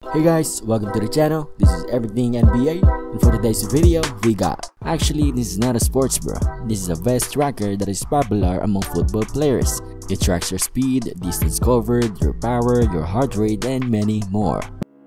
Hey guys, welcome to the channel. This is Everything NBA, and for today's video, we got actually this is not a sports bro. This is a vest tracker that is popular among football players. It tracks your speed, distance covered, your power, your heart rate, and many more.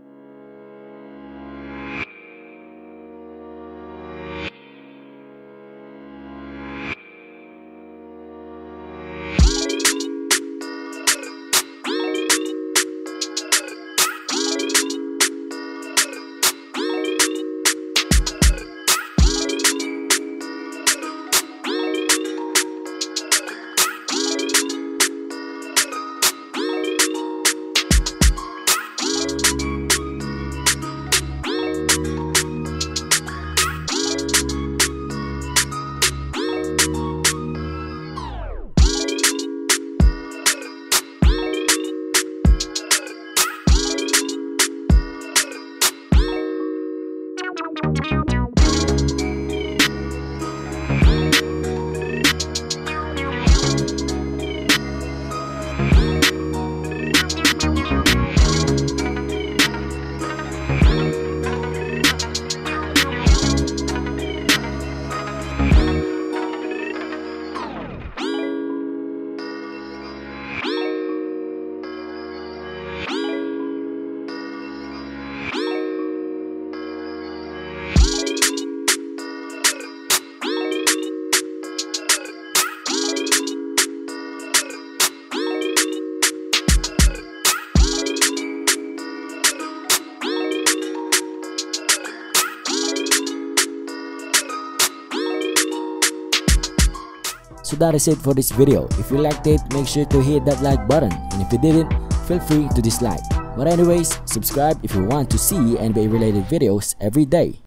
So that is it for this video. If you liked it, make sure to hit that like button, and if you didn't, feel free to dislike. But anyways, subscribe if you want to see NBA related videos every day.